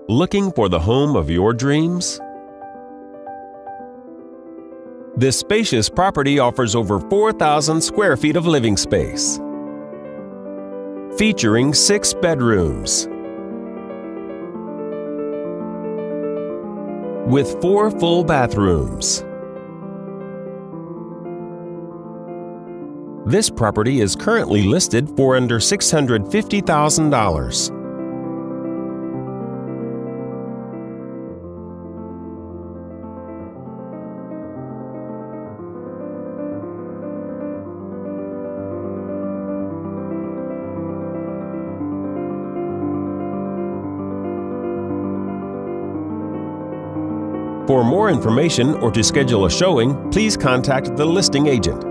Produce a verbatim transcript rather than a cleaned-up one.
Looking for the home of your dreams? This spacious property offers over four thousand square feet of living space, featuring six bedrooms with four full bathrooms. This property is currently listed for under six hundred fifty thousand dollars. For more information or to schedule a showing, please contact the listing agent.